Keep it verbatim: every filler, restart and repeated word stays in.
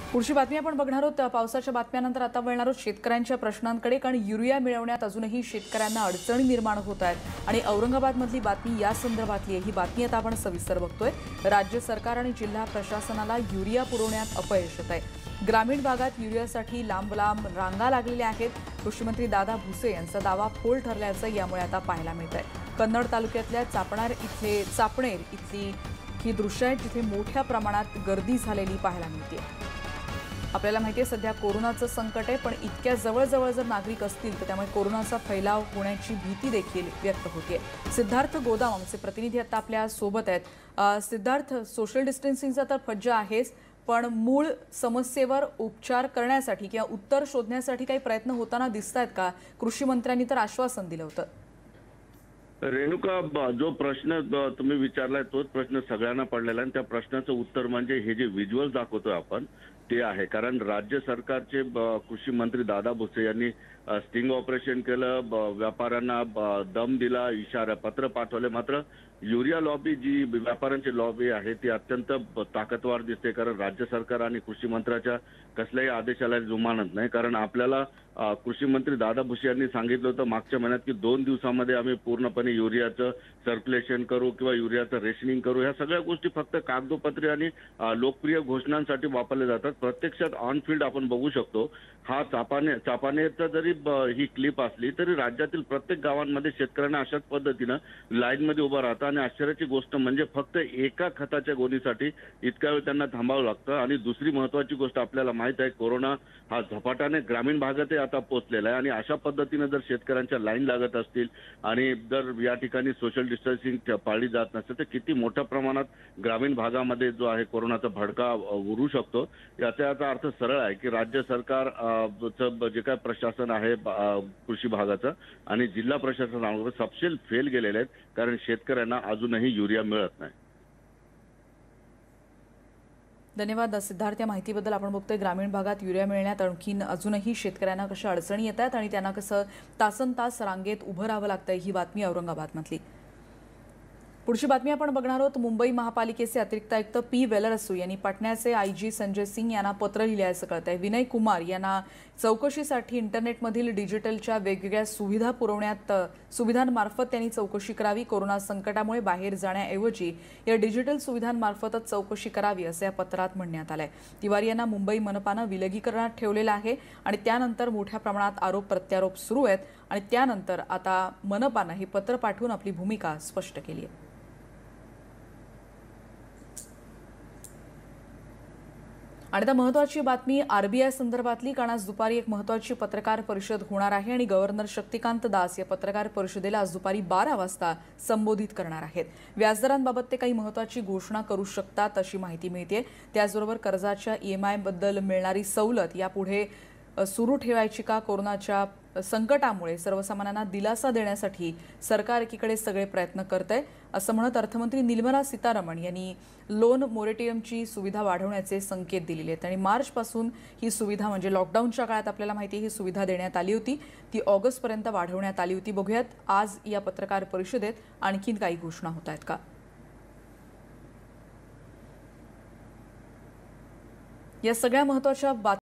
पुढची बातमी आपण बघणार आहोत पावसाच्या बातम्यानंतर आता वळणार आहोत शेतकऱ्यांच्या प्रश्नांकडे, कारण युरिया मिळवण्यात अजूनही शेतकऱ्यांना अडचणी निर्माण होत आहेत आणि औरंगाबादमधली बातमी या संदर्भातली आहे। ही बातमी आता आपण सविस्तर बघतोय। राज्य सरकार आणि जिल्हा प्रशासनाला युरिया पुरवण्यात अपयश येत आहे। ग्रामीण भागात युरियासाठी लांब लांब रांगा लागलेल्या आहेत। कृषी मंत्री दादा भुसे यांचा दावा फोल ठरल्याचं यामुळे आता पाहायला मिळतंय। कन्नड तालुक्यातल्या चापणार इथले चापणेर इथली ही दृश्य आहेत, जिथे मोठ्या प्रमाणात गर्दी झालेली पाहायला मिळते। आपल्याला माहिती आहे सध्या कोरोनाचं संकट आहे, पण इतक्या जवळ-जवळ जर नागरिक असतील तर त्यामुळे कोरोनाचा फैलाव होण्याची भीती देखील व्यक्त होते। सिद्धार्थ गोदाम आमचे प्रतिनिधी आता आपल्या सोबत आहेत। सिद्धार्थ, सोशल डिस्टन्सिंगचा तर फज्जा आहेच, पण मूळ समस्येवर उपचार करण्यासाठी किंवा उत्तर शोधण्यासाठी काही प्रयत्न होताना दिसतात का? कृषी मंत्र्यांनी तर आश्वासन दिलं होतं। रेणुका, जो प्रश्न तुम्ही विचारलाय तोच प्रश्न सगळ्यांना पडलेला आहे। त्या प्रश्नाचं उत्तर म्हणजे हे जे व्हिज्युअल्स दाखवतोय आपण ते आहे। कारण राज्य सरकारचे कृषी मंत्री दादा भुसे यांनी स्टिंग ऑपरेशन केलं, व्यापाऱ्यांना दम दिला, इशारा पत्र पाठवले। मात्र युरिया लॉबी जी व्यापाऱ्यांची लॉबी आहे ती अत्यंत ताकदवार दिसते, कारण राज्य सरकार आणि कृषी मंत्र्याच्या कसल्याही आदेशाला जुमानत नाही। कारण आपल्याला कृषी मंत्री दादा भुसे यांनी सांगितलं होतं मागच्या महिन्यात की दोन दिवसांमध्ये आम्ही पूर्णपणे युरियाचं सर्क्युलेशन करू किंवा युरियाचं रेशनिंग करू। ह्या सगळ्या गोष्टी फक्त कागदोपत्री आणि लोकप्रिय घोषणांसाठी वापरल्या जातात। प्रत्यक्षात ऑन फील्ड आपण बघू शकतो। हा चापाने चापानेरचा जरी ही क्लिप असली तरी राज्यातील प्रत्येक गावांमध्ये शेतकऱ्यांना अशाच पद्धतीनं लाईनमध्ये उभं राहतं आणि आश्चर्याची गोष्ट म्हणजे फक्त एका खताच्या गोणीसाठी इतका वेळ त्यांना थांबावं लागतं। आणि दुसरी महत्त्वाची गोष्ट आपल्याला माहित आहे, कोरोना हा झपाट्याने ग्रामीण भागातही आता पोहोचलेला आहे आणि अशा पद्धतीने जर शेतकऱ्यांच्या लाईन लागत असतील आणि जर या ठिकाणी सोशल डिस्टन्सिंग पाळली जात नसेल तर किती मोठ्या प्रमाणात ग्रामीण भागामध्ये जो आहे कोरोनाचा भडका उरू शकतो। याचा अर्थ सरळ आहे की राज्य सरकार जे काय प्रशासन आहे कृषी भागाचं आणि जिल्हा प्रशासनावर सपशेल फेल गेलेले आहेत, कारण शेतकऱ्यांना अजूनही युरिया मिळत नाही। धन्यवाद सिद्धार्थ, या माहितीबद्दल। आपण बघतोय ग्रामीण भागात युरिया मिळण्यात आणखीन अजूनही शेतकऱ्यांना कशा अडचणी येतात आणि त्यांना कसं तासन तास रांगेत उभं राहावं लागतंय। ही बातमी औरंगाबादमधली। पुढची बातमी आपण बघणार आहोत। मुंबई महापालिकेचे अतिरिक्त आयुक्त पी वेलरसू यांनी पाटण्याचे आयजी संजय सिंग यांना पत्र लिहिल्याचं कळतंय। विनय कुमार यांना चौकशीसाठी इंटरनेटमधील डिजिटलच्या वेगवेगळ्या सुविधा पुरवण्यात सुविधांमार्फत त्यांनी चौकशी करावी। कोरोना संकटामुळे बाहेर जाण्याऐवजी या डिजिटल सुविधांमार्फतच चौकशी करावी असं या पत्रात म्हणण्यात आलंय। तिवारी यांना मुंबई मनपानं विलगीकरणात ठेवलेलं आहे आणि त्यानंतर मोठ्या प्रमाणात आरोप प्रत्यारोप सुरू आहेत आणि त्यानंतर आता मनपानं हे पत्र पाठवून आपली भूमिका स्पष्ट केली आहे। आणि आता महत्त्वाची बातमी आरबीआय संदर्भातली, कारण आज दुपारी एक महत्त्वाची पत्रकार परिषद होणार आहे आणि गव्हर्नर शक्तिकांत दास या पत्रकार परिषदेला आज दुपारी बारा वाजता संबोधित करणार आहेत। व्याजदरांबाबत ते काही महत्त्वाची घोषणा करू शकतात अशी माहिती मिळते। त्याचबरोबर कर्जाच्या ईएमआय बद्दल मिळणारी सवलत यापुढे सुरू ठेवायची का? कोरोनाच्या संकटामुळे सर्वसामान्यांना दिलासा देण्यासाठी सरकार एकीकडे सगळे प्रयत्न करतंय असं म्हणत अर्थमंत्री निर्मला सीतारमण यांनी लोन मोरेटोरियमची सुविधा वाढवण्याचे संकेत दिलेले आहेत। आणि मार्च पासून ही सुविधा म्हणजे लॉकडाऊनच्या काळात आपल्याला माहिती आहे ही सुविधा देण्यात आली होती, ती ऑगस्ट पर्यंत वाढवण्यात आली होती। बघूयात आज या पत्रकार परिषदेत आणखीन काही घोषणा होत आहेत का। या सगळ्या महत्त्वाच्या